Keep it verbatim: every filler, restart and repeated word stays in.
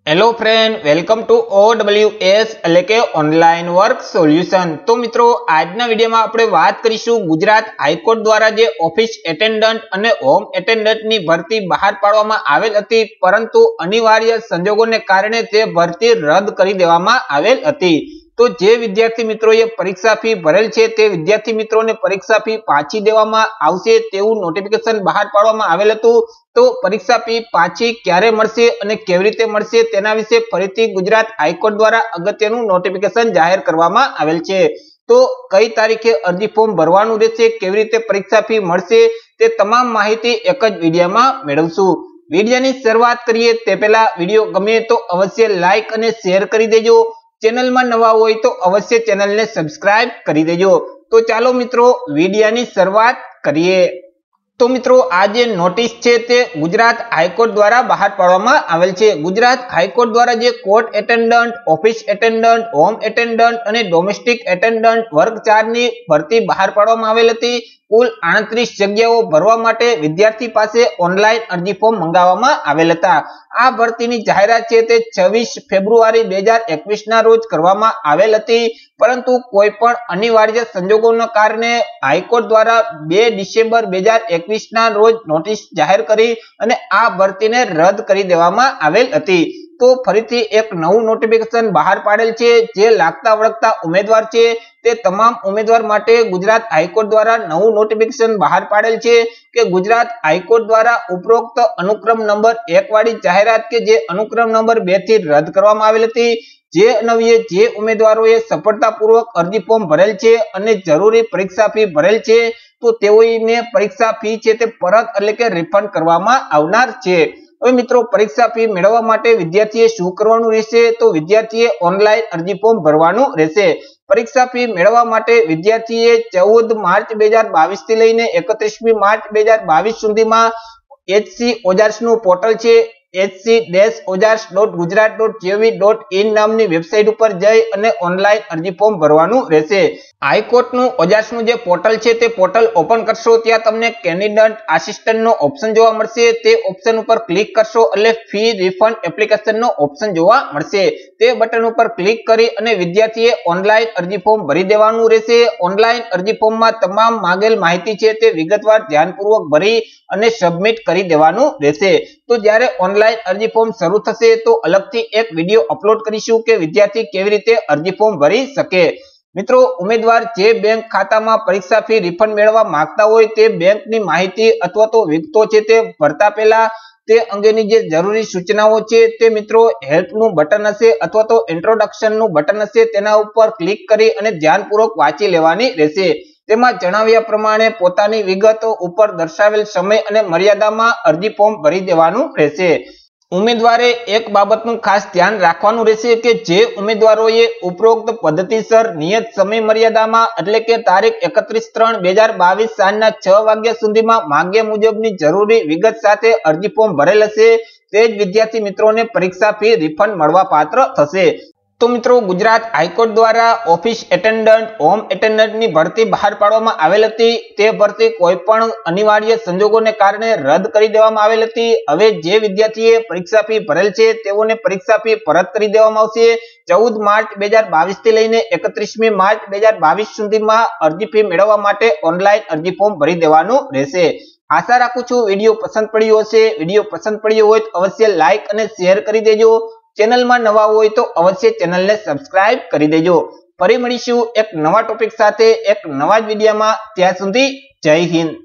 Hello friend, welcome to O W S એટલે કે online work solution. તો મિત્રો આજના વિડિયોમાં આપણે વાત કરીશું ગુજરાત હાઈકોર્ટ દ્વારા જે ઓફિસ એટેન્ડન્ટ અને હોમ એટેન્ડન્ટની ભરતી બહાર પાડવામાં આવેલ હતી, પરંતુ અનિવાર્ય સંજોગોને કારણે તે ભરતી રદ કરી દેવામાં આવેલ હતી। तो जे विद्यार्थी मित्रों परीक्षा फी भरेल छे ते विद्यार्थी मित्रों ने परीक्षा फी पाछी देवामां आवशे तेवुं नोटिफिकेशन बहार पाडवामां आवेल हतुं। तो परीक्षा फी पाछी क्यारे मळशे अने केवी रीते मळशे तेना विषे फरीथी गुजरात हाईकोर्ट द्वारा अगत्यनुं नोटिफिकेशन जाहेर करवामां आवेल छे। तो कई तारीखे अरजी फॉर्म भरवानुं रहेशे, केवी रीते परीक्षा फी मळशे ते तमाम माहिती एक ज विडियोमां मेळवशुं। विडियोनी शरूआत करीए ते पहेला विडियो गमे तो अवश्य लाइक अने शेर करी देजो। चेनल में नवा होय तो अवश्य चेनल ने सब्सक्राइब करी देजो। तो चालो मित्रों विडियोनी शरूआत करिए। तो मित्रों आज नोटिस छे ते गुजरात हाईकोर्ट द्वारा बहार पाडवामां आवेल छे। गुजरात हाईकोर्ट द्वारा जे court attendant, office attendant, home attendant अने डोमेस्टिक एटेन्डન્ટ वर्ग चार नी भरती बहार पाडवामां आवेल हती। कुल अड़तीस जग्याओ भरवा माटे विद्यार्थी पासे ऑनलाइन अरजी फॉर्म मंगाववामां आवेल हता। आ भरतीनी जाहेरात छे ते छब्बीस फेब्रुआरी दो हज़ार इक्कीस ना रोज करवामां आवेल हती, परंतु कोईपण अनिवार्य संजोगोना कारणे हाईकोर्ट द्वारा दो डिसेम्बर दो हज़ार इक्कीस ना रोज नोटिस जाहेर करी अने आ भरतीने रद करी देवामां आवेल हती। तो फरीथी एक नवुं नोटिफिकेशन बहार पाडेल छे। जे लागता वळगता उमेदवार छे ते तमाम उमेदवार माटे गुजरात हाईकोर्ट द्वारा नवुं नोटिफिकेशन बहार पाडेल छे के गुजरात हाईकोर्ट द्वारा उपरोक्त अनुक्रम नंबर एक वाળી जाहेरात के जे अनुक्रम नंबर बे थी रद करवामां आवेल हती। जे अनवये जे उमेदवारोए सफलतापूर्वक अरजी फॉर्म भरेल छे अने जरूरी परीक्षा फी भरेल छे तो तेओने परीक्षा फी छे ते परत એટલે કે રિફંડ કરવામાં આવનાર છે। હવે મિત્રો પરીક્ષા ફી મેળવવા માટે વિદ્યાર્થીએ શું કરવાનું રહેશે? તો વિદ્યાર્થીએ ઓનલાઈન અરજી ફોર્મ ભરવાનું રહેશે। પરીક્ષા ફી મેળવવા માટે વિદ્યાર્થીએ ચૌદ માર્ચ બે હજાર બાવીસ થી લઈને એકત્રીસમી માર્ચ બે હજાર બાવીસ સુધીમાં એચસી ઓજાર્સ નું પોર્ટલ છે એચ સી ઓજાર્સ dot Gujarat dot G O V dot in નામની વેબસાઇટ ઉપર જઈ અને ઓનલાઈન અરજી ફોર્મ ભરવાનું રહેશે। હાઈકોર્ટનું ઓજાર્સનું જે પોર્ટલ છે તે પોર્ટલ ઓપન કરશો ત્યાં તમને કેન્ડિડેટ આસિસ્ટન્ટનો ઓપ્શન જોવા મળશે। તે ઓપ્શન ઉપર ક્લિક કરશો એટલે ફી રિફંડ એપ્લિકેશનનો ઓપ્શન જોવા મળશે। તે બટન ઉપર ક્લિક કરી અને વિદ્યાર્થીએ ઓનલાઈન અરજી ફોર્મ ભરી દેવાનું રહેશે। ઓનલાઈન અરજી ફોર્મમાં તમામ માંગેલ માહિતી છે તે વિગતવાર ધ્યાનપૂર્વક ભરી અને સબમિટ કરી દેવાનું રહેશે। તો જ્યારે ઓનલાઈન અરજી ફોર્મ શરૂ થશે તો અલગથી એક વિડિયો અપલોડ કરીશું કે વિદ્યાર્થી કેવી રીતે અરજી ફોર્મ ભરી શકે। મિત્રો ઉમેદવાર જે બેંક ખાતામાં પરીક્ષા ફી રિફંડ મેળવવા માંગતા હોય તે બેંકની માહિતી અથવા તો વિગતો છે તે ભરતા પહેલા તે અંગેની જે જરૂરી સૂચનાઓ છે તે મિત્રો હેલ્પનું બટન હશે અથવા તો ઇન્ટ્રોડક્શનનું બટન હશે તેના ઉપર ક્લિક કરી અને ધ્યાનપૂર્વક વાંચી લેવાની રહેશે। તેમાં જણાવ્યા પ્રમાણે પોતાની વિગતો ઉપર દર્શાવેલ સમય અને મર્યાદામાં અરજી ફોર્મ ભરી દેવાનું રહેશે। ઉમેદવારે એક બાબતનું ખાસ ધ્યાન રાખવાનું રહેશે કે જે ઉમેદવારોએ ઉપરોક્ત પદ્ધતિસર નિયત સમય મર્યાદામાં એટલે કે તારીખ એકત્રીસ ત્રણ બે હજાર બાવીસ સાંજના છ વાગ્યા સુધીમાં માગ્યા મુજબની જરૂરી વિગત સાથે અરજી ફોર્મ ભરેલ હશે તે જ વિદ્યાર્થી મિત્રોને પરીક્ષા ફી રિફંડ મળવા પાત્ર થશે। तो मित्रों गुजरात हाईकोर्ट द्वारा ऑफिस एटेन्डન્ટ, होम एटेन्डન્ટની भरती बहार पाडवामां आवेल हती। ते भरती कोईपण अनिवार्य संजोगोने कारणे रद करी देवामां आवेल हती। हवे जे विद्यार्थीए परीक्षा फी भरेल छे तेओने परीक्षा फी परत करी देवामां आवशे। चौदह मार्च दो हज़ार बावीस થી લઈને એકત્રીસમી માર્ચ दो हज़ार बावीस સુધીમાં અરજી ફી મેળવવા માટે ઓનલાઈન અરજી ફોર્મ ભરી દેવાનું રહેશે। आशा राखું છું વિડિયો પસંદ પડ્યો હશે। વિડિયો પસંદ પડ્યો હોય તો અવશ્ય લાઈક અને શેર કરી દેજો। चेनल में नवा होय तो अवश्य चेनल ने सब्सक्राइब करी देजो। फरी मळीशुं एक नवा टॉपिक साथे एक नवा विडियो में। त्यां सुधी जय हिंद।